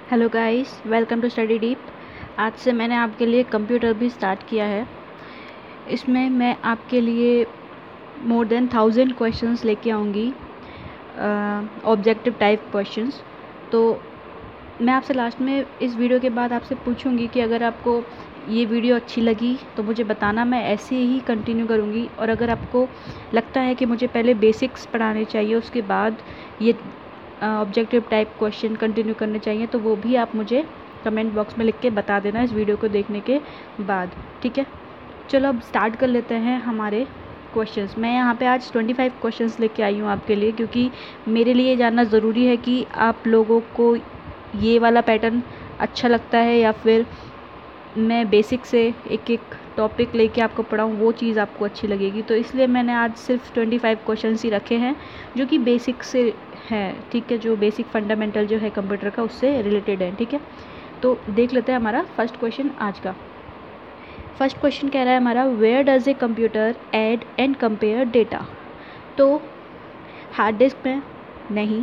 Hello guys, welcome to Study Deep. आज से मैंने आपके लिए कंप्यूटर भी स्टार्ट किया है। इसमें मैं आपके लिए मोर देन 1000 क्वेश्चंस लेके आऊँगी, ऑब्जेक्टिव टाइप क्वेश्चंस। तो मैं आपसे लास्ट में इस वीडियो के बाद आपसे पूछूंगी कि अगर आपको ये वीडियो अच्छी लगी तो मुझे बताना, मैं ऐसे ही कंटिन्यू करूँगी। और अगर आपको लगता है कि मुझे पहले बेसिक्स पढ़ाने चाहिए, उसके बाद ये ऑब्जेक्टिव टाइप क्वेश्चन कंटिन्यू करने चाहिए, तो वो भी आप मुझे कमेंट बॉक्स में लिख के बता देना इस वीडियो को देखने के बाद, ठीक है। चलो अब स्टार्ट कर लेते हैं हमारे क्वेश्चंस। मैं यहाँ पे आज 25 क्वेश्चंस लेके आई हूँ आपके लिए, क्योंकि मेरे लिए जानना ज़रूरी है कि आप लोगों को ये वाला पैटर्न अच्छा लगता है या फिर मैं बेसिक से एक एक टॉपिक लेके आपको पढ़ाऊँ, वो चीज़ आपको अच्छी लगेगी। तो इसलिए मैंने आज सिर्फ 25 क्वेश्चंस ही रखे हैं जो कि बेसिक से हैं, ठीक है, जो बेसिक फंडामेंटल जो है कंप्यूटर का उससे रिलेटेड है, ठीक है। तो देख लेते हैं हमारा फर्स्ट क्वेश्चन आज का। फर्स्ट क्वेश्चन कह रहा है हमारा, where does a computer add and compare data. तो हार्ड डिस्क में नहीं,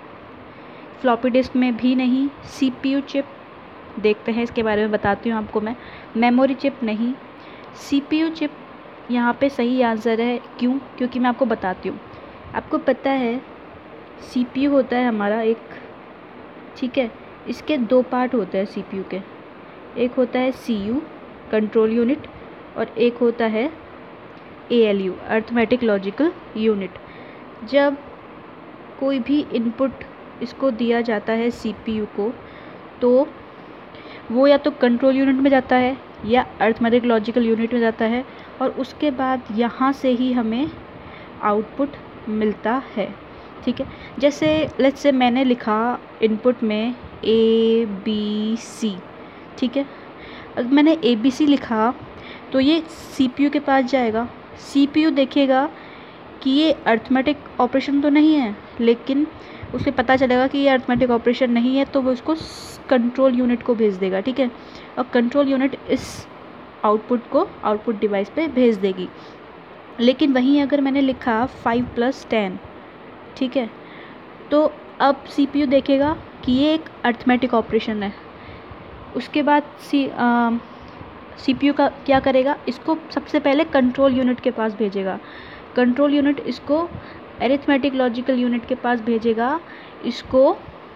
फ्लॉपी डिस्क में भी नहीं, सीपीयू चिप, देखते हैं इसके बारे में बताती हूँ आपको मैं। मेमोरी चिप नहीं, सीपीयू चिप यहाँ पे सही आंसर है। क्यों? क्योंकि मैं आपको बताती हूँ। आपको पता है सीपीयू होता है हमारा एक, ठीक है, इसके दो पार्ट होते हैं सीपीयू के। एक होता है सीयू कंट्रोल यूनिट और एक होता है एएलयू अर्थमेटिक लॉजिकल यूनिट। जब कोई भी इनपुट इसको दिया जाता है सीपीयू को, तो वो या तो कंट्रोल यूनिट में जाता है या अर्थमेटिक लॉजिकल यूनिट में जाता है, और उसके बाद यहाँ से ही हमें आउटपुट मिलता है, ठीक है। जैसे लेट्स से मैंने लिखा इनपुट में ए बी सी, ठीक है। अब मैंने ए बी सी लिखा तो ये सीपीयू के पास जाएगा। सीपीयू देखेगा कि ये अर्थमेटिक ऑपरेशन तो नहीं है, लेकिन उसे पता चलेगा कि ये अर्थमेटिक ऑपरेशन नहीं है, तो वो उसको कंट्रोल यूनिट को भेज देगा, ठीक है। और कंट्रोल यूनिट इस आउटपुट को आउटपुट डिवाइस पे भेज देगी। लेकिन वहीं अगर मैंने लिखा 5 + 10, ठीक है, तो अब सीपीयू देखेगा कि ये एक अर्थमेटिक ऑपरेशन है। उसके बाद सीपीयू का क्या करेगा, इसको सबसे पहले कंट्रोल यूनिट के पास भेजेगा। कंट्रोल यूनिट इसको अरिथमेटिक लॉजिकल यूनिट के पास भेजेगा, इसको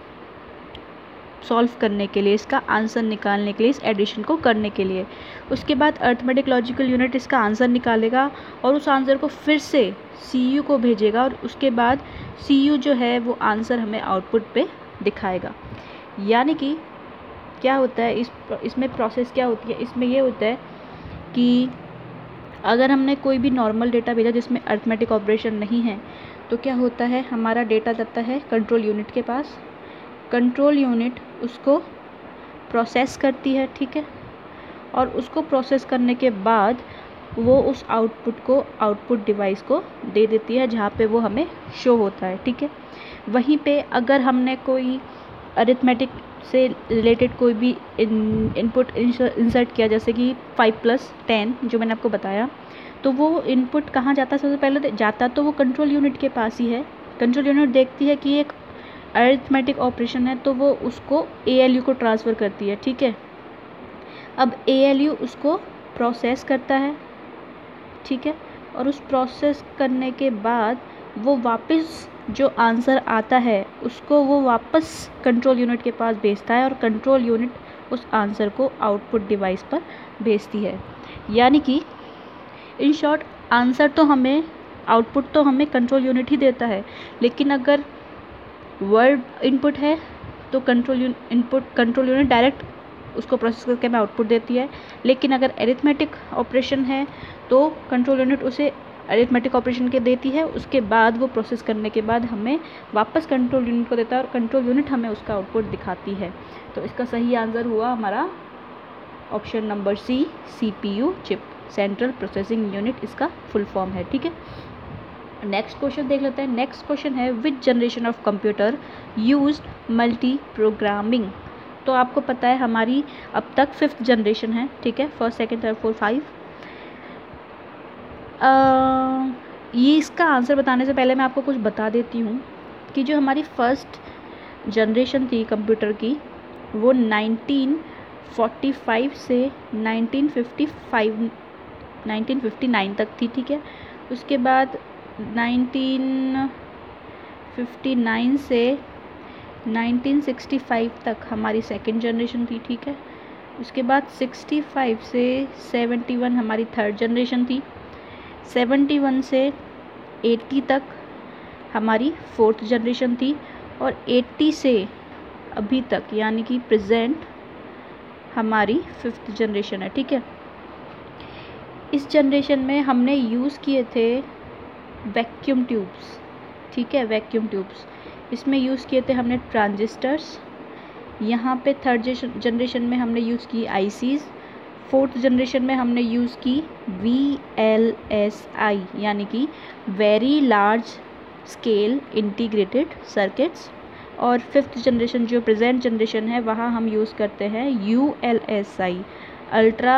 सॉल्व करने के लिए, इसका आंसर निकालने के लिए, इस एडिशन को करने के लिए। उसके बाद अर्थमेटिक लॉजिकल यूनिट इसका आंसर निकालेगा और उस आंसर को फिर से सीयू को भेजेगा, और उसके बाद सीयू जो है वो आंसर हमें आउटपुट पे दिखाएगा। यानी कि क्या होता है इसमें प्रोसेस क्या होती है, इसमें ये होता है कि अगर हमने कोई भी नॉर्मल डेटा भेजा जिसमें अर्थमेटिक ऑपरेशन नहीं है, तो क्या होता है, हमारा डेटा जाता है कंट्रोल यूनिट के पास। कंट्रोल यूनिट उसको प्रोसेस करती है, ठीक है, और उसको प्रोसेस करने के बाद वो उस आउटपुट को आउटपुट डिवाइस को दे देती है, जहाँ पे वो हमें शो होता है, ठीक है। वहीं पे अगर हमने कोई अरिथमेटिक से रिलेटेड कोई भी इनपुट इंसर्ट किया, जैसे कि 5 + 10 जो मैंने आपको बताया, तो वो इनपुट कहाँ जाता है, सबसे पहले जाता तो वो कंट्रोल यूनिट के पास ही है। कंट्रोल यूनिट देखती है कि एक अरिथमेटिक ऑपरेशन है, तो वो उसको एएलयू को ट्रांसफ़र करती है, ठीक है। अब एएलयू उसको प्रोसेस करता है, ठीक है, और उस प्रोसेस करने के बाद वो वापस जो आंसर आता है उसको वो वापस कंट्रोल यूनिट के पास भेजता है, और कंट्रोल यूनिट उस आंसर को आउटपुट डिवाइस पर भेजती है। यानी कि इन शॉर्ट, आंसर तो हमें, आउटपुट तो हमें कंट्रोल यूनिट ही देता है, लेकिन अगर वर्ड इनपुट है तो कंट्रोल यूनिट डायरेक्ट उसको प्रोसेस करके हमें आउटपुट देती है। लेकिन अगर अरिथमेटिक ऑपरेशन है तो कंट्रोल यूनिट उसे अरिथमेटिक ऑपरेशन के देती है, उसके बाद वो प्रोसेस करने के बाद हमें वापस कंट्रोल यूनिट को देता है, और कंट्रोल यूनिट हमें उसका आउटपुट दिखाती है। तो इसका सही आंसर हुआ हमारा option number C, CPU chip, central processing unit इसका फुल फॉर्म है, ठीक है। नेक्स्ट क्वेश्चन देख लेते हैं। नेक्स्ट क्वेश्चन है, which generation of computer used multi programming. तो आपको पता है हमारी अब तक 5th जनरेशन है, ठीक है, 1st, 2nd, 3rd, 4th, 5। ये इसका आंसर बताने से पहले मैं आपको कुछ बता देती हूँ कि जो हमारी फर्स्ट जनरेशन थी कंप्यूटर की, वो 1945 से 1959 तक थी, ठीक है। उसके बाद 1959 से 1965 तक हमारी सेकंड जनरेशन थी, ठीक है। उसके बाद 65 से 71 हमारी थर्ड जनरेशन थी। 71 से 80 तक हमारी फोर्थ जनरेशन थी। और 80 से अभी तक यानी कि प्रेजेंट हमारी फिफ्थ जनरेशन है, ठीक है। इस जनरेशन में हमने यूज़ किए थे वैक्यूम ट्यूब्स, ठीक है, वैक्यूम ट्यूब्स। इसमें यूज़ किए थे हमने ट्रांजिस्टर्स। यहाँ पे थर्ड जनरेशन में हमने यूज़ की आईसीज़। फोर्थ जनरेशन में हमने यूज़ की VLSI यानी कि very large scale integrated circuits. और फिफ्थ जनरेशन जो प्रेजेंट जनरेशन है वहाँ हम यूज़ करते हैं ULSI ultra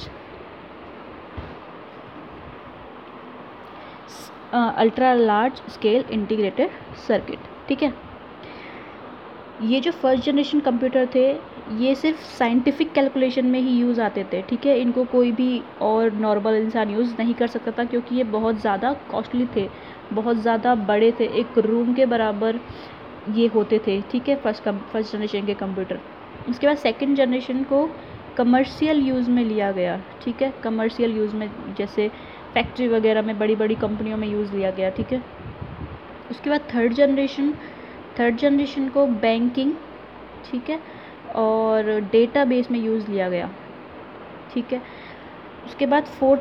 large scale integrated circuit, ठीक है। ये जो फर्स्ट जनरेशन कंप्यूटर थे ये सिर्फ साइंटिफिक कैलकुलेशन में ही यूज़ आते थे, ठीक है। इनको कोई भी और नॉर्मल इंसान यूज़ नहीं कर सकता था क्योंकि ये बहुत ज़्यादा कॉस्टली थे, बहुत ज़्यादा बड़े थे, एक रूम के बराबर ये होते थे, ठीक है, फर्स्ट जनरेशन के कंप्यूटर। उसके बाद सेकंड जनरेशन को कमर्शियल यूज़ में लिया गया, ठीक है, कमर्शियल यूज़ में, जैसे फैक्ट्री वगैरह में बड़ी बड़ी कंपनियों में यूज़ लिया गया, ठीक है। उसके बाद थर्ड जनरेशन को बैंकिंग, ठीक है, और डेटाबेस में यूज़ लिया गया, ठीक है। उसके बाद फोर्थ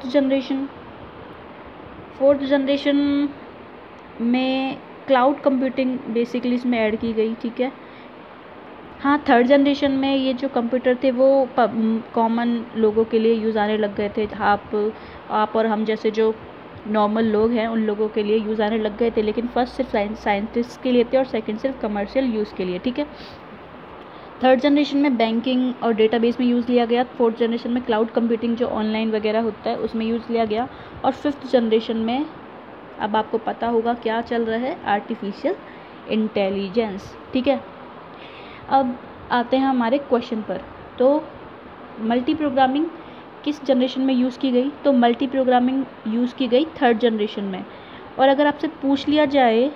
जनरेशन में क्लाउड कंप्यूटिंग बेसिकली इसमें ऐड की गई, ठीक है। हाँ, थर्ड जनरेशन में ये जो कंप्यूटर थे वो कॉमन लोगों के लिए यूज़ आने लग गए थे। आप और हम जैसे जो नॉर्मल लोग हैं उन लोगों के लिए यूज़ आने लग गए थे, लेकिन फर्स्ट सिर्फ साइंटिस्ट के लिए थे और सेकंड सिर्फ कमर्शियल यूज़ के लिए, ठीक है। थर्ड जनरेशन में बैंकिंग और डेटाबेस में यूज़ लिया गया। फोर्थ जनरेशन में क्लाउड कंप्यूटिंग जो ऑनलाइन वगैरह होता है उसमें यूज़ लिया गया। और फिफ्थ जनरेशन में अब आपको पता होगा क्या चल रहा है, आर्टिफिशियल इंटेलिजेंस, ठीक है। अब आते हैं हमारे क्वेश्चन पर। तो मल्टी प्रोग्रामिंग किस जनरेशन में यूज़ की गई? तो मल्टी प्रोग्रामिंग यूज़ की गई थर्ड जनरेशन में। और अगर आपसे पूछ लिया जाए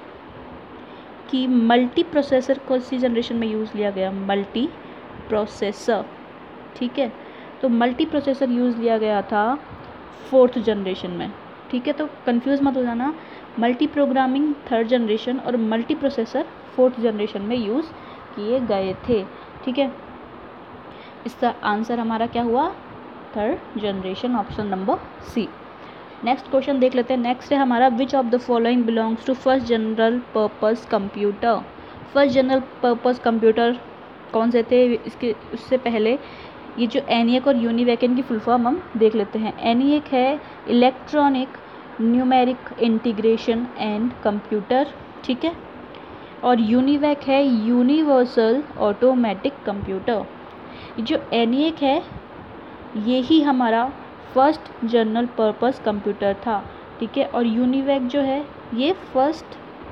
कि मल्टी प्रोसेसर कौन सी जनरेशन में यूज़ लिया गया, मल्टी प्रोसेसर, ठीक है, तो मल्टी प्रोसेसर यूज़ लिया गया था फोर्थ जनरेशन में, ठीक है। तो कंफ्यूज मत हो जाना, मल्टी प्रोग्रामिंग थर्ड जनरेशन और मल्टी प्रोसेसर फोर्थ जनरेशन में यूज़ किए गए थे, ठीक है। इसका आंसर हमारा क्या हुआ? Third generation, option number C. Next question देख लेते हैं। नेक्स्ट है हमारा, which of the following belongs to first general purpose computer. First general purpose computer कौन से थे? उससे पहले ये जो ENIAC और UNIVAC इनकी फुल फॉर्म हम देख लेते हैं। ENIAC है electronic numeric integration and computer, ठीक है। और UNIVAC है यूनिवर्सल ऑटोमेटिक कंप्यूटर। जो ENIAC है यही हमारा फर्स्ट जनरल पर्पस कंप्यूटर था, ठीक है। और UNIVAC जो है ये फर्स्ट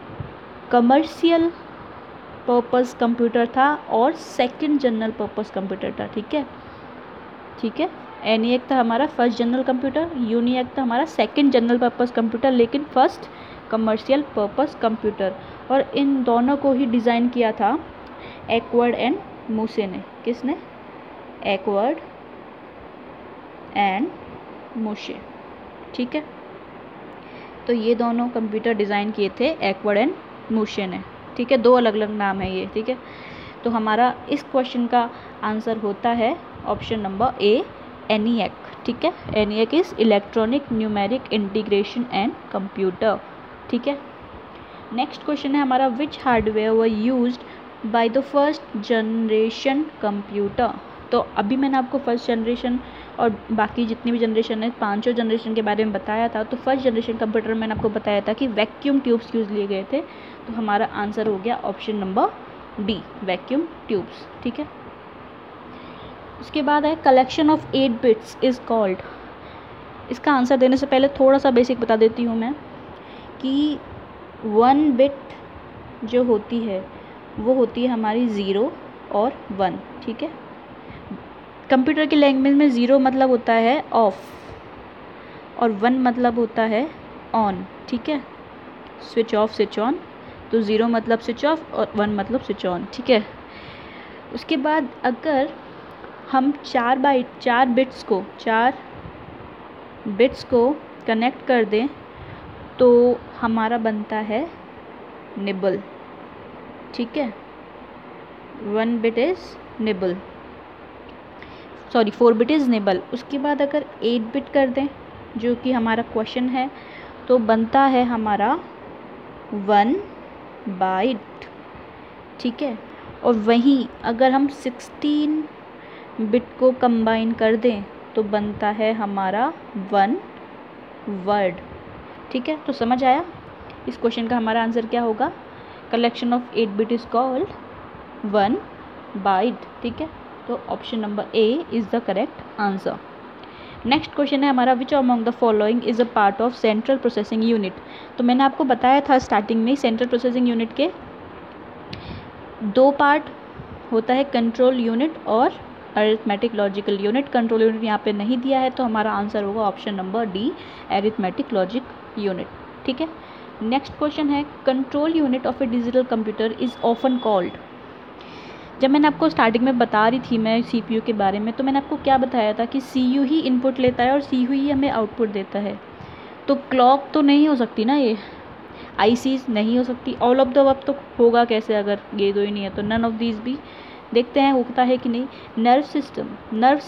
कमर्शियल पर्पस कंप्यूटर था और सेकंड जनरल पर्पस कंप्यूटर था, ठीक है, ठीक है। ENIAC था हमारा फर्स्ट जनरल कंप्यूटर, UNIVAC था हमारा सेकंड जनरल पर्पस कंप्यूटर, लेकिन फर्स्ट कमर्शियल पर्पस कंप्यूटर। और इन दोनों को ही डिज़ाइन किया था एक्वर्ड एंड मूसे ने। किसने? एक्वर्ड एंड मूसे, ठीक है। तो ये दोनों कंप्यूटर डिज़ाइन किए थे एक्वर्ड एंड मूसे ने, ठीक है। दो अलग अलग नाम है ये, ठीक है। तो हमारा इस क्वेश्चन का आंसर होता है ऑप्शन नंबर ए, ENIAC, ठीक है। ENIAC is electronic numeric integration and computer, ठीक है। नेक्स्ट क्वेश्चन है हमारा, which hardware were used by the first generation computer. तो अभी मैंने आपको फर्स्ट जनरेशन और बाकी जितनी भी जनरेशन है, पांचों जनरेशन के बारे में बताया था। तो फर्स्ट जनरेशन कंप्यूटर मैंने आपको बताया था कि वैक्यूम ट्यूब्स यूज़ लिए गए थे। तो हमारा आंसर हो गया option number D, vacuum tubes, ठीक है। उसके बाद है, collection of 8 bits is called. इसका आंसर देने से पहले थोड़ा सा बेसिक बता देती हूँ मैं कि 1 बिट जो होती है वो होती है हमारी 0, और 1, ठीक है। कंप्यूटर की लैंग्वेज में 0 मतलब होता है ऑफ और 1 मतलब होता है ऑन, ठीक है। स्विच ऑफ स्विच ऑन, तो 0 मतलब स्विच ऑफ और 1 मतलब स्विच ऑन, ठीक है। उसके बाद अगर हम 4 बिट्स को कनेक्ट कर दें तो हमारा बनता है निबल, ठीक है। 1 bit is nibble, sorry 4 bit is nibble. उसके बाद अगर 8 बिट कर दें, जो कि हमारा क्वेश्चन है, तो बनता है हमारा 1 बाइट, ठीक है। और वहीं अगर हम 16 बिट को कंबाइन कर दें तो बनता है हमारा 1 वर्ड, ठीक है। तो समझ आया इस क्वेश्चन का हमारा आंसर क्या होगा। Collection of 8 bit is called 1 byte, ठीक है। तो option number A is the correct answer. Next question है हमारा, which among the following is a part of central processing unit. तो मैंने आपको बताया था स्टार्टिंग में, सेंट्रल प्रोसेसिंग यूनिट के 2 पार्ट होता है, कंट्रोल यूनिट और arithmetic logical unit. Control unit यहाँ पे नहीं दिया है, तो हमारा आंसर होगा option number D, arithmetic logic unit, ठीक है। नेक्स्ट क्वेश्चन है, control unit of a digital computer is often called. जब मैंने आपको स्टार्टिंग में बता रही थी मैं CPU के बारे में, तो मैंने आपको क्या बताया था कि CU ही इनपुट लेता है और CU ही हमें आउटपुट देता है। तो क्लॉक तो नहीं हो सकती ना, ये ICs नहीं हो सकती, ऑल ऑफ द अब तो होगा कैसे अगर ये दो ही नहीं है, तो नन ऑफ दीज भी। देखते हैं होता है कि नहीं। नर्व सिस्टम, नर्व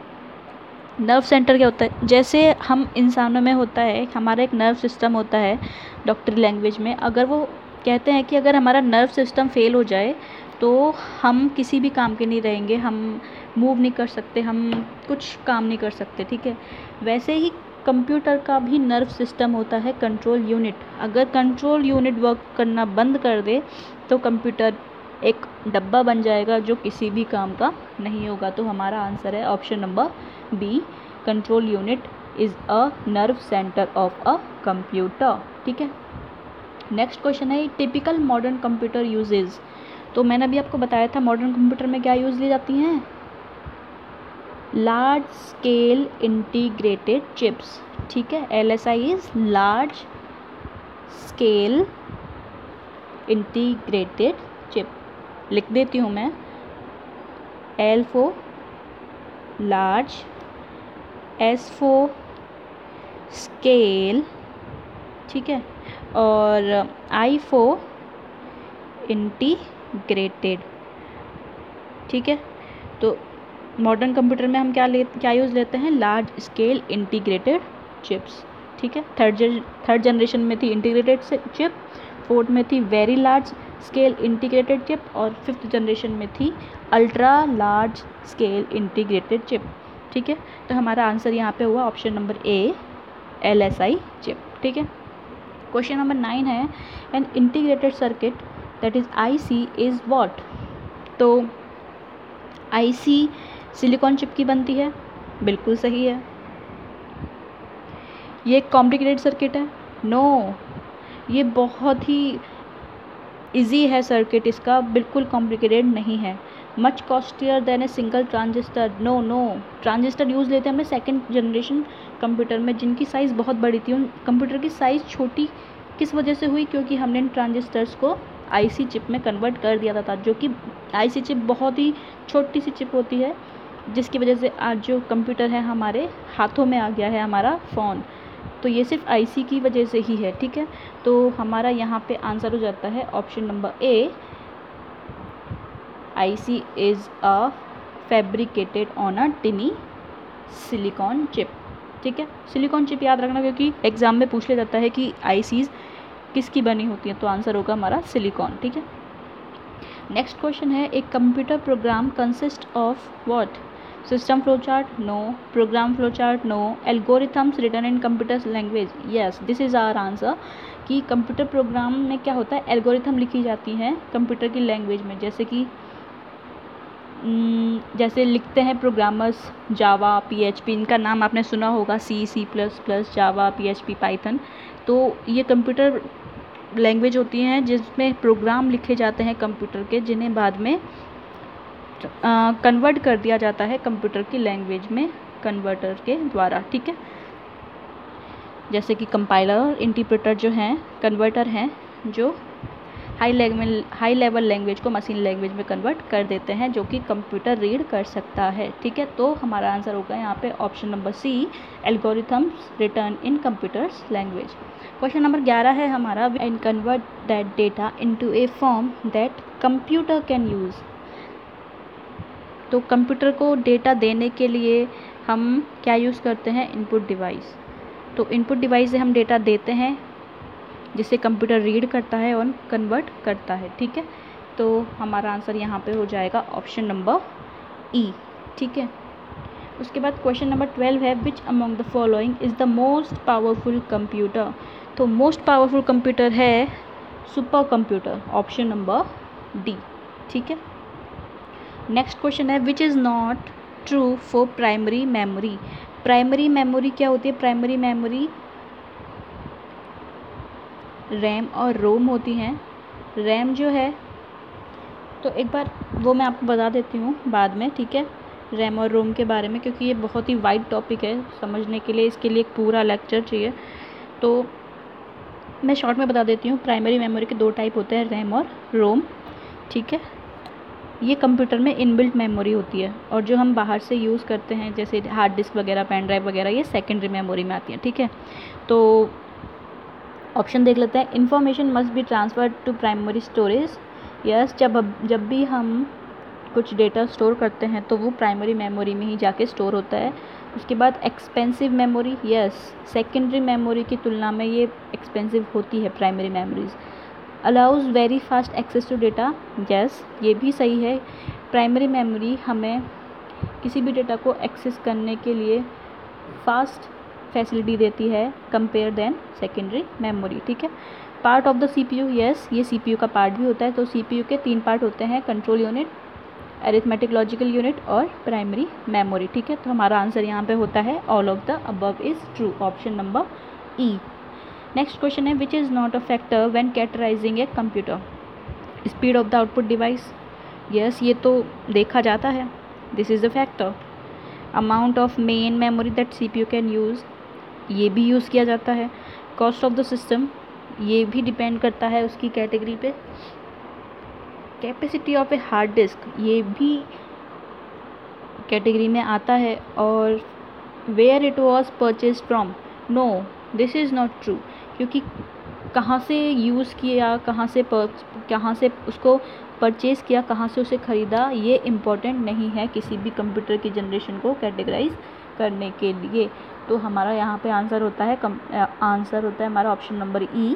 सेंटर क्या होता है, जैसे हम इंसानों में होता है, हमारा एक नर्व सिस्टम होता है डॉक्टरी लैंग्वेज में। अगर वो कहते हैं कि अगर हमारा नर्व सिस्टम फेल हो जाए तो हम किसी भी काम के नहीं रहेंगे, हम मूव नहीं कर सकते, हम कुछ काम नहीं कर सकते, ठीक है। वैसे ही कंप्यूटर का भी नर्व सिस्टम होता है कंट्रोल यूनिट। अगर कंट्रोल यूनिट वर्क करना बंद कर दे तो कंप्यूटर एक डब्बा बन जाएगा जो किसी भी काम का नहीं होगा। तो हमारा आंसर है option number B, control unit is a nerve centre of a computer, ठीक है। नेक्स्ट क्वेश्चन है, टिपिकल मॉडर्न कंप्यूटर यूजेज। तो मैंने अभी आपको बताया था मॉडर्न कंप्यूटर में क्या यूज़ ली जाती हैं, लार्ज स्केल इंटीग्रेटेड चिप्स, ठीक है। LSI is large scale integrated chip. लिख देती हूँ मैं, L for large, S for scale, ठीक है, और I फॉर इंटीग्रेटेड, ठीक है। तो मॉडर्न कंप्यूटर में हम क्या यूज़ लेते हैं, लार्ज स्केल इंटीग्रेटेड चिप्स, ठीक है। थर्ड जनरेशन में थी इंटीग्रेटेड चिप, फोर्थ में थी very large scale integrated chip, और फिफ्थ जनरेशन में थी ultra large scale integrated chip, ठीक है। तो हमारा आंसर यहाँ पे हुआ option number A, LSI chip, ठीक है। क्वेश्चन नंबर 9 है, an integrated circuit that is IC is what. तो IC सिलिकॉन चिप की बनती है, बिल्कुल सही है। ये एक कॉम्प्लिकेटेड सर्किट है, नो, ये बहुत ही इजी है सर्किट, इसका बिल्कुल कॉम्प्लिकेटेड नहीं है। Much costlier than a single transistor, no, transistor use लेते हैं हमने सेकेंड जनरेशन कंप्यूटर में, जिनकी साइज़ बहुत बड़ी थी। उन कंप्यूटर की साइज़ छोटी किस वजह से हुई, क्योंकि हमने इन ट्रांजिस्टर्स को IC चिप में कन्वर्ट कर दिया था, जो कि IC चिप बहुत ही छोटी सी चिप होती है, जिसकी वजह से आज जो कंप्यूटर है हमारे हाथों में आ गया है, हमारा फ़ोन। तो ये सिर्फ IC की वजह से ही है, ठीक है। तो हमारा यहाँ पे आंसर हो जाता है option number A, IC is a fabricated on a tiny silicon chip, ठीक है। सिलिकॉन चिप याद रखना, क्योंकि एग्ज़ाम में पूछ लिया जाता है कि ICs किसकी बनी होती है, तो आंसर होगा हमारा सिलिकॉन, ठीक है। नेक्स्ट क्वेश्चन है, एक computer program consist of what, system flow chart, no, program flow chart, no, algorithms written in computer language, yes, this is our answer. कि कंप्यूटर प्रोग्राम में क्या होता है, एल्गोरिथम लिखी जाती हैं कंप्यूटर की लैंग्वेज में, जैसे लिखते हैं प्रोग्रामर्स जावा, PHP, इनका नाम आपने सुना होगा, C++, जावा, PHP, पाइथन। तो ये कंप्यूटर लैंग्वेज होती हैं जिसमें प्रोग्राम लिखे जाते हैं कंप्यूटर के, जिन्हें बाद में कन्वर्ट कर दिया जाता है कंप्यूटर की लैंग्वेज में कन्वर्टर के द्वारा, ठीक है। जैसे कि कंपाइलर और इंटरप्रेटर जो हैं कन्वर्टर हैं, जो हाई लेवल लैंग्वेज को मशीन लैंग्वेज में कन्वर्ट कर देते हैं, जो कि कंप्यूटर रीड कर सकता है, ठीक है। तो हमारा आंसर होगा यहाँ पे option number C, algorithms written in computers language. Question number 11 है हमारा, and convert that data into a form that computer can use. तो कंप्यूटर को डेटा देने के लिए हम क्या यूज़ करते हैं, इनपुट डिवाइस। तो इनपुट डिवाइस से हम डेटा देते हैं जिसे कंप्यूटर रीड करता है और कन्वर्ट करता है, ठीक है। तो हमारा आंसर यहाँ पे हो जाएगा ऑप्शन नंबर ई, ठीक है। उसके बाद क्वेश्चन नंबर 12 है, which among the following is the most powerful computer. तो मोस्ट पावरफुल कंप्यूटर है super computer, option number D, ठीक है। नेक्स्ट क्वेश्चन है, which is not true for primary memory. Primary memory क्या होती है, प्राइमरी मेमोरी रैम और रोम होती हैं। रैम जो है, तो एक बार वो मैं आपको बता देती हूँ बाद में, ठीक है, रैम और रोम के बारे में, क्योंकि ये बहुत ही वाइड टॉपिक है समझने के लिए, इसके लिए एक पूरा लेक्चर चाहिए। तो मैं शॉर्ट में बता देती हूँ, प्राइमरी मेमोरी के 2 टाइप होते हैं, रैम और रोम, ठीक है। ये कंप्यूटर में इनबिल्ट मेमोरी होती है, और जो हम बाहर से यूज़ करते हैं जैसे हार्ड डिस्क वगैरह, पेन ड्राइव वगैरह, ये सेकेंडरी मेमोरी में आती है, ठीक है। तो ऑप्शन देख लेते हैं, information must be transferred to primary storage. Yes, जब भी हम कुछ डेटा स्टोर करते हैं तो वो प्राइमरी मेमोरी में ही जाके स्टोर होता है। उसके बाद expensive memory, yes, secondary memory की तुलना में ये एक्सपेंसिव होती है primary memories. Allows very fast access to data, yes, ये भी सही है। प्राइमरी मेमोरी हमें किसी भी डेटा को एक्सेस करने के लिए फास्ट फैसिलिटी देती है कंपेयर देन सेकेंडरी मेमोरी, ठीक है। Part of the CPU, yes, ये CPU का पार्ट भी होता है। तो CPU के 3 पार्ट होते हैं, control unit, arithmetic logical unit और प्राइमरी मेमोरी, ठीक है। तो हमारा आंसर यहाँ पे होता है all of the above is true, option number E. Next question है, which is not a factor when characterising a computer. Speed of the output device, yes, ये तो देखा जाता है, this is a factor. Amount of main memory that CPU can use, ये भी use किया जाता है। कॉस्ट ऑफ द सिस्टम, ये भी डिपेंड करता है उसकी कैटेगरी पे। Capacity of a hard disk, ये भी कैटेगरी में आता है। और where it was purchase from, no, this is not true, क्योंकि कहाँ से यूज़ किया, कहाँ से उसको परचेज़ किया, कहाँ से उसे ख़रीदा, ये इम्पॉर्टेंट नहीं है किसी भी कंप्यूटर की जनरेशन को कैटेगराइज करने के लिए। तो हमारा यहाँ पे आंसर होता है हमारा option number E,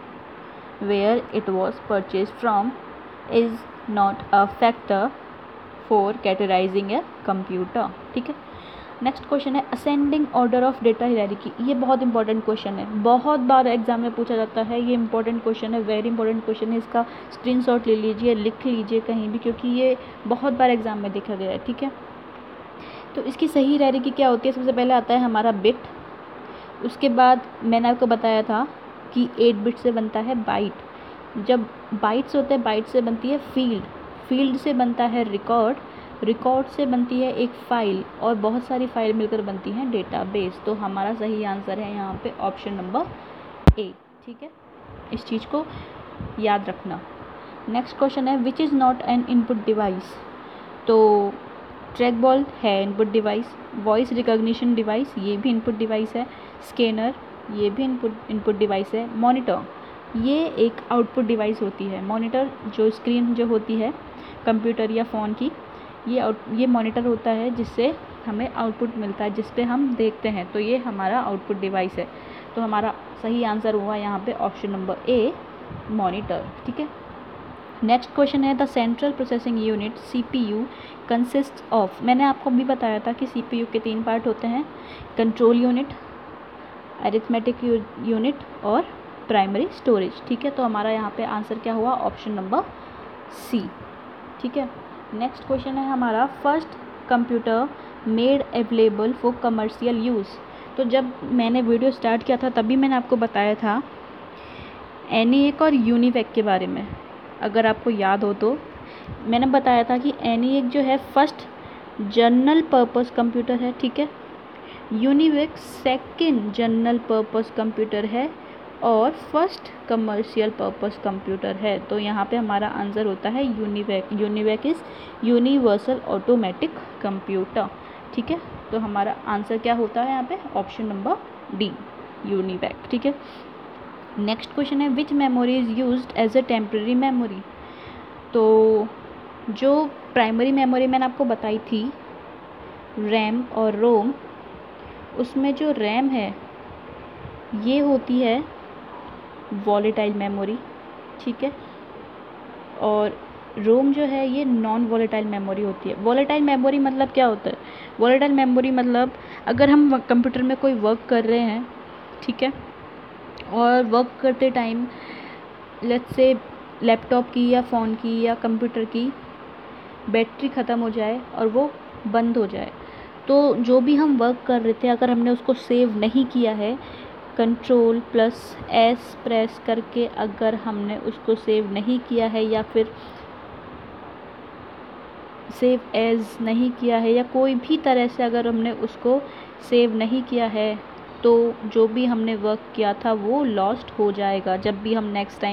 where it was purchase from is not a factor for categorising a computer, ठीक है। नेक्स्ट क्वेश्चन है, ascending order of data hierarchy. ये बहुत इंपॉर्टेंट क्वेश्चन है, बहुत बार एग्जाम में पूछा जाता है, ये इंपॉर्टेंट क्वेश्चन है, वेरी इंपॉर्टेंट क्वेश्चन है। इसका स्क्रीनशॉट ले लीजिए, लिख लीजिए कहीं भी, क्योंकि ये बहुत बार एग्जाम में देखा गया है, ठीक है। तो इसकी सही हायरार्की क्या होती है, सबसे पहले आता है हमारा बिट, उसके बाद मैंने आपको बताया था कि 8 बिट से बनता है बाइट। जब बाइट्स होते हैं, बाइट से बनती है फील्ड से बनता है रिकॉर्ड से बनती है एक फ़ाइल, और बहुत सारी फाइल मिलकर बनती हैं डेटाबेस। तो हमारा सही आंसर है यहाँ पे ऑप्शन नंबर ए, ठीक है, इस चीज़ को याद रखना। नेक्स्ट क्वेश्चन है, which is not an input device. तो ट्रैक बॉल है input device, voice recognition device, ये भी इनपुट डिवाइस है, स्कैनर, ये भी इनपुट डिवाइस है, मॉनिटर, ये एक आउटपुट डिवाइस होती है। मॉनिटर जो स्क्रीन जो होती है कंप्यूटर या फ़ोन की, ये मॉनिटर होता है जिससे हमें आउटपुट मिलता है, जिस पे हम देखते हैं, तो ये हमारा आउटपुट डिवाइस है। तो हमारा सही आंसर हुआ यहाँ पे ऑप्शन नंबर ए, मॉनिटर, ठीक है। नेक्स्ट क्वेश्चन है, the central processing unit CPU consist of. मैंने आपको भी बताया था कि CPU के 3 पार्ट होते हैं, कंट्रोल यूनिट, अरिथमेटिक यूनिट और प्राइमरी स्टोरेज, ठीक है। तो हमारा यहाँ पे आंसर क्या हुआ, ऑप्शन नंबर सी, ठीक है। नेक्स्ट क्वेश्चन है हमारा, first computer made available for commercial use. तो जब मैंने वीडियो स्टार्ट किया था तभी मैंने आपको बताया था ENIAC और UNIVAC के बारे में, अगर आपको याद हो तो। मैंने बताया था कि ENIAC जो है फर्स्ट जनरल पर्पस कंप्यूटर है, ठीक है। UNIVAC second general purpose computer है और फर्स्ट कमर्शियल पर्पस कंप्यूटर है। तो यहाँ पे हमारा आंसर होता है UNIVAC। UNIVAC is universal automatic computer, ठीक है। तो हमारा आंसर क्या होता है यहाँ पे? ऑप्शन नंबर डी, UNIVAC, ठीक है। नेक्स्ट क्वेश्चन है which memory is used as a temporary memory. तो जो प्राइमरी मेमोरी मैंने आपको बताई थी रैम और रोम, उसमें जो रैम है ये होती है वॉलेटाइल मेमोरी, ठीक है, और रोम जो है ये नॉन वॉलेटाइल मेमोरी होती है। वॉलेटाइल मेमोरी मतलब क्या होता है? वॉलेटाइल मेमोरी मतलब अगर हम कंप्यूटर में कोई वर्क कर रहे हैं, ठीक है, और वर्क करते टाइम लेट्स से लैपटॉप की या फ़ोन की या कंप्यूटर की बैटरी ख़त्म हो जाए और वो बंद हो जाए, तो जो भी हम वर्क कर रहे थे अगर हमने उसको सेव नहीं किया है, Ctrl+S प्रेस करके अगर हमने उसको सेव नहीं किया है या फिर सेव एज नहीं किया है या कोई भी तरह से अगर हमने उसको सेव नहीं किया है, तो जो भी हमने वर्क किया था वो लॉस्ट हो जाएगा। जब भी हम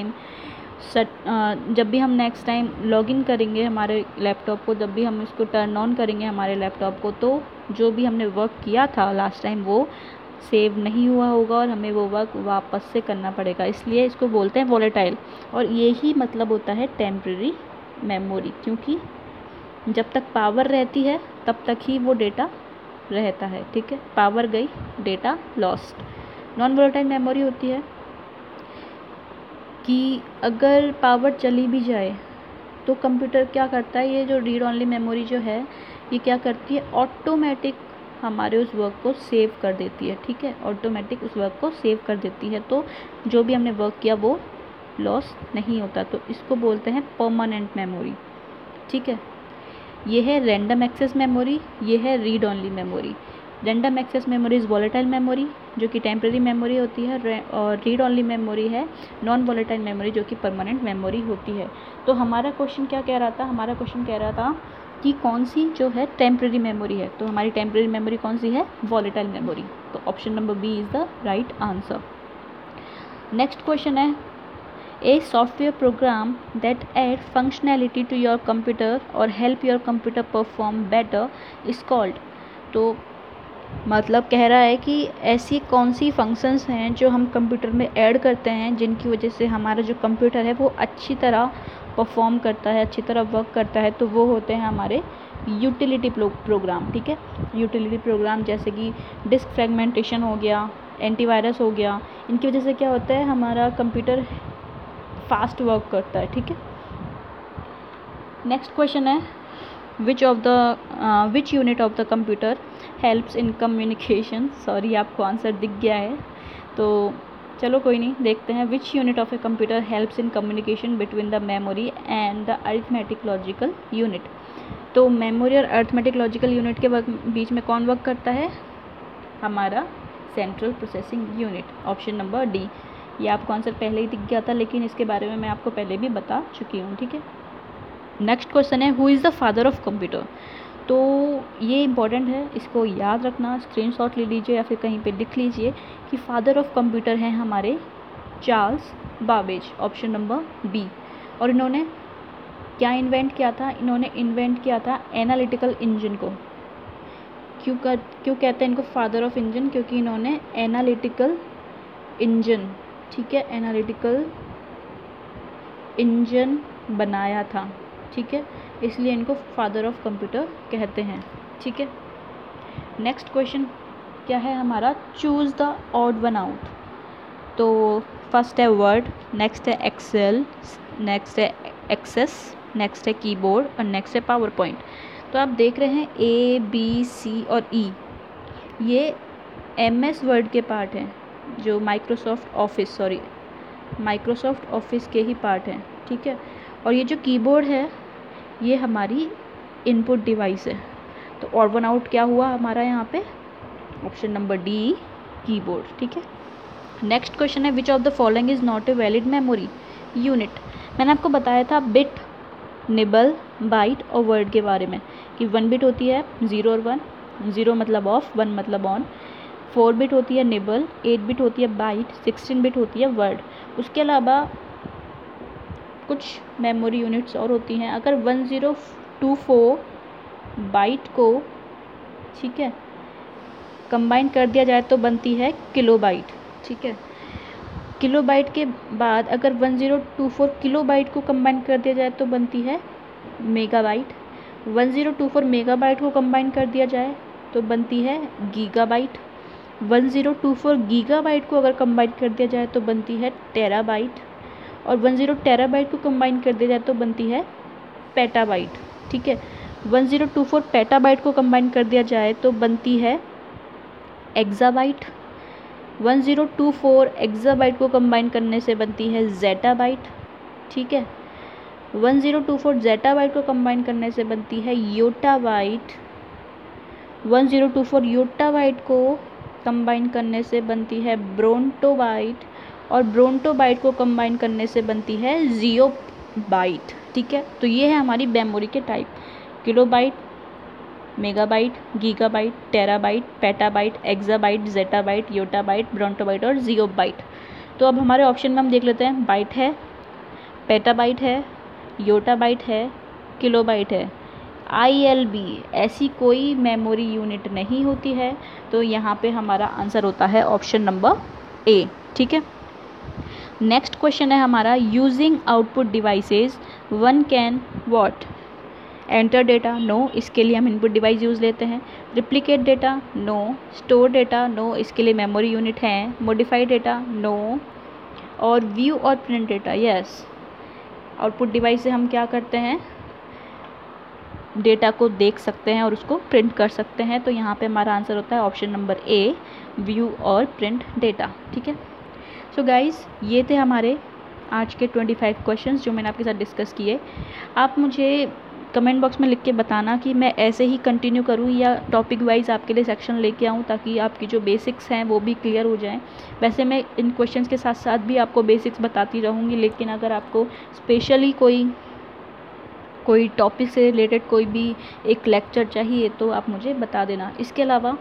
नेक्स्ट टाइम लॉगिन करेंगे हमारे लैपटॉप को, जब भी हम इसको टर्न ऑन करेंगे हमारे लैपटॉप को, तो जो भी हमने वर्क किया था लास्ट टाइम वो सेव नहीं हुआ होगा और हमें वो वर्क वापस से करना पड़ेगा। इसलिए इसको बोलते हैं वॉलेटाइल, और यही मतलब होता है टेम्प्रेरी मेमोरी, क्योंकि जब तक पावर रहती है तब तक ही वो डेटा रहता है, ठीक है। पावर गई, data lost. Non volatile memory होती है कि अगर पावर चली भी जाए तो कंप्यूटर क्या करता है, ये जो रीड ओनली मेमोरी जो है ये क्या करती है, ऑटोमेटिक हमारे उस वर्क को सेव कर देती है, ठीक है, ऑटोमेटिक उस वर्क को सेव कर देती है। तो जो भी हमने वर्क किया वो लॉस नहीं होता, तो इसको बोलते हैं परमानेंट मेमोरी, ठीक है। ये है रैंडम एक्सेस मेमोरी, ये है read only memory. Random access memory is volatile memory जो कि टेम्प्रेरी मेमोरी होती है, और रीड ओनली मेमोरी है नॉन वॉलेटाइल मेमोरी जो कि परमानेंट मेमोरी होती है। तो हमारा क्वेश्चन क्या कह रहा था? हमारा क्वेश्चन कह रहा था कि कौन सी जो है टेम्प्रेरी मेमोरी है, तो हमारी टेम्प्रेरी मेमोरी कौन सी है? Volatile memory. तो option number B is the right answer. Next question है a software program that add functionality to your computer or help your computer perform better is called। तो मतलब कह रहा है कि ऐसी कौन सी फंक्शंस हैं जो हम कंप्यूटर में ऐड करते हैं जिनकी वजह से हमारा जो कंप्यूटर है वो अच्छी तरह परफॉर्म करता है, अच्छी तरह वर्क करता है, तो वो होते हैं हमारे यूटिलिटी प्रोग्राम, ठीक है। यूटिलिटी प्रोग्राम जैसे कि डिस्क फ्रेगमेंटेशन हो गया, एंटीवायरस हो गया, इनकी वजह से क्या होता है, हमारा कंप्यूटर फास्ट वर्क करता है, ठीक है। नेक्स्ट क्वेश्चन है which unit of the computer helps in communication. Sorry आपको आंसर दिख गया है, तो चलो कोई नहीं, देखते हैं। Which unit of a computer helps in communication between the memory and the arithmetic logical unit. तो मेमोरी और अरिथमेटिक लॉजिकल यूनिट के बीच में कौन वर्क करता है? हमारा central processing unit, option number D. ये आपको आंसर पहले ही दिख गया था, लेकिन इसके बारे में मैं आपको पहले भी बता चुकी हूँ, ठीक है। नेक्स्ट क्वेश्चन है who is the father of computer. तो ये इंपॉर्टेंट है, इसको याद रखना, स्क्रीनशॉट ले लीजिए या फिर कहीं पे लिख लीजिए कि फादर ऑफ कंप्यूटर हैं हमारे Charles Babbage, option number B. और इन्होंने क्या इन्वेंट किया था? इन्होंने इन्वेंट किया था एनालिटिकल इंजन को। क्यों कहते हैं इनको फादर ऑफ इंजन? क्योंकि इन्होंने एनालिटिकल इंजन, ठीक है, एनालिटिकल इंजन बनाया था, ठीक है, इसलिए इनको फादर ऑफ कंप्यूटर कहते हैं, ठीक है। नेक्स्ट क्वेश्चन क्या है हमारा? Choose the odd one out. तो फर्स्ट है वर्ड, नेक्स्ट है एक्सेल, नेक्स्ट है एक्सेस, नेक्स्ट है कीबोर्ड और नेक्स्ट है पावर पॉइंट। तो आप देख रहे हैं ए बी सी और ई, ये MS वर्ड के पार्ट हैं, जो माइक्रोसॉफ्ट ऑफिस के ही पार्ट हैं, ठीक है। और ये जो कीबोर्ड है ये हमारी इनपुट डिवाइस है। तो ऑड वन आउट क्या हुआ हमारा यहाँ पे? ऑप्शन नंबर डी, कीबोर्ड, ठीक है। नेक्स्ट क्वेश्चन है which of the following is not a valid memory unit. मैंने आपको बताया था बिट निबल, बाइट और वर्ड के बारे में कि 1 बिट होती है 0 और 1, 0 मतलब ऑफ, 1 मतलब ऑन, 4 बिट होती है निबल, 8 बिट होती है बाइट, 16 बिट होती है वर्ड। उसके अलावा कुछ मेमोरी यूनिट्स और होती हैं। अगर 1024 बाइट को, ठीक है, कंबाइन कर दिया जाए तो बनती है किलोबाइट, ठीक है। किलोबाइट के बाद अगर 1024 किलोबाइट को कंबाइन कर दिया जाए तो बनती है मेगाबाइट। 1024 मेगाबाइट को कंबाइन कर दिया जाए तो बनती है गीगाबाइट। 1024 गीगाबाइट को अगर कंबाइन कर दिया जाए तो बनती है टेराबाइट। और 10 टेराबाइट को कंबाइन कर दिया जाए तो बनती है पेटाबाइट, ठीक है। 1024 पेटाबाइट को कंबाइन कर दिया जाए तो बनती है एक्साबाइट। 1024 एक्साबाइट को कंबाइन करने से बनती है ज़ेटाबाइट, ठीक है। 1024 ज़ेटाबाइट को कंबाइन करने से बनती है योटाबाइट। 1024 योटाबाइट को कंबाइन करने से बनती है ब्रोंटोबाइट। और ब्रोंटोबाइट को कंबाइन करने से बनती है जियोबाइट, ठीक है। तो ये है हमारी मेमोरी के type: kilobyte, megabyte, gigabyte, terabyte, petabyte, exabyte, zettabyte, yottabyte, brontobyte और जियोबाइट। तो अब हमारे ऑप्शन में हम देख लेते हैं, बाइट है, पेटाबाइट है, योटाबाइट है, किलोबाइट है। ILB ऐसी कोई मेमोरी यूनिट नहीं होती है, तो यहाँ पे हमारा आंसर होता है ऑप्शन नंबर A, ठीक है। नेक्स्ट क्वेश्चन है हमारा, using output devices one can what? Enter data, no, इसके लिए हम इनपुट डिवाइस यूज़ लेते हैं। Replicate data, no. Store data, no, इसके लिए मेमोरी यूनिट है। Modify data, no. और व्यू और print data, yes. Output device से हम क्या करते हैं, डेटा को देख सकते हैं और उसको प्रिंट कर सकते हैं। तो यहाँ पे हमारा आंसर होता है ऑप्शन नंबर A, व्यू और प्रिंट डेटा, ठीक है। सो गाइस, ये थे हमारे आज के 25 क्वेश्चंस जो मैंने आपके साथ डिस्कस किए। आप मुझे कमेंट बॉक्स में लिख के बताना कि मैं ऐसे ही कंटिन्यू करूं या टॉपिक वाइज आपके लिए सेक्शन लेके आऊं, ताकि आपकी जो बेसिक्स हैं वो भी क्लियर हो जाएं। वैसे मैं इन क्वेश्चंस के साथ साथ भी आपको बेसिक्स बताती रहूँगी, लेकिन अगर आपको स्पेशली कोई टॉपिक से रिलेटेड कोई भी एक लेक्चर चाहिए तो आप मुझे बता देना। इसके अलावा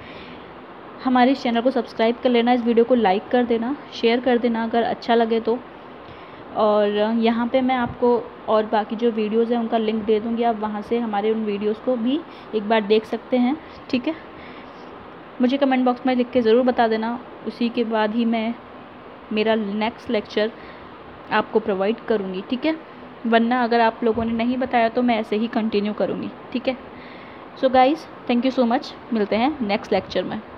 हमारे इस चैनल को सब्सक्राइब कर लेना, इस वीडियो को लाइक कर देना, शेयर कर देना अगर अच्छा लगे तो। और यहाँ पे मैं आपको और बाकी जो वीडियोज़ हैं उनका लिंक दे दूँगी, आप वहाँ से हमारे उन वीडियोज़ को भी एक बार देख सकते हैं, ठीक है। मुझे कमेंट बॉक्स में लिख के ज़रूर बता देना, उसी के बाद ही मैं मेरा नेक्स्ट लेक्चर आपको प्रोवाइड करूँगी, ठीक है। वरना अगर आप लोगों ने नहीं बताया तो मैं ऐसे ही कंटिन्यू करूँगी, ठीक है। So guys, thank you so much, मिलते हैं नेक्स्ट लेक्चर में।